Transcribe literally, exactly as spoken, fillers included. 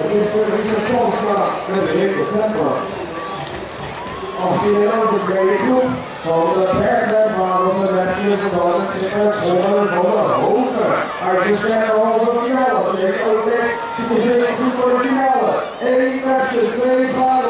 Het is de Polska met de Winkel Pepper. achttien en de tweede groep van de bergwedmannen van de wedstrijd van het Schippers Holland van de Hoge. Uit de derde halve finale. Het is ook weer, het is heel goed voor de finale. één wedstrijd, twee plaatsen.